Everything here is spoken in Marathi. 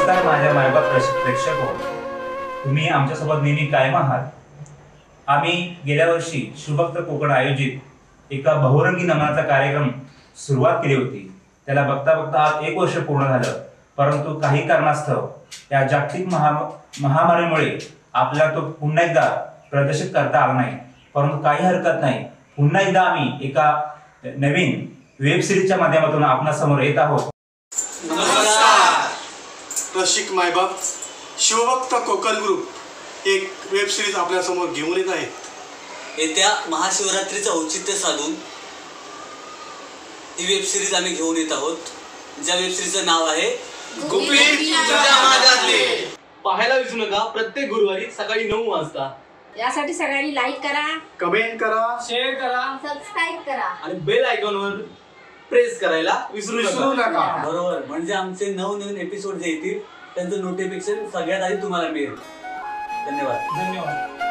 नमस्कार माझ्या मायबाप प्रेक्षक हो, तुम्ही आमच्यासोबत नेहमी कायम आहात. आम्ही गेल्या वर्षी शिवभक्त कोकण आयोजित एका बहुरंगी नमनाचा कार्यक्रम सुरुवात केली होती. त्याला बघता बघता आज 1 वर्ष पूर्ण झालं, परंतु काही कारणास्तव या जागतिक महामारीमुळे आपल्याला तो पुन्हा एकदा प्रदर्शित करता आला नाही. परंतु काही हरकत नाही, पुन्हा एकदा आम्ही एका नवीन वेब सिरीजच्या माध्यमातून आपणासमोर येत आहोत. नमस्कार रसिक मायबाप, शिवभक्त कोकण ग्रुप एक वेब सिरीज आपल्या समोर घेऊन येत आहे. येत्या महाशिवरात्रीचं औचित्य साधून ही वेब सिरीज आम्ही घेऊन येत आहोत, ज्या वेब सिरीजचं नाव आहे पाहायला विसरू नका प्रत्येक गुरुवारी सकाळी 9 वाजता. यासाठी सगळ्यांनी लाईक करा, कमेंट करा, शेअर करा सबस्क्राईब करा आणि बेल आयकॉनवर प्रेस करायला विसरू नका. बरोबर, म्हणजे आमचे नवनवीन एपिसोड जे येतील त्यांचं नोटिफिकेशन सगळ्यात आधी तुम्हाला मिळेल. धन्यवाद.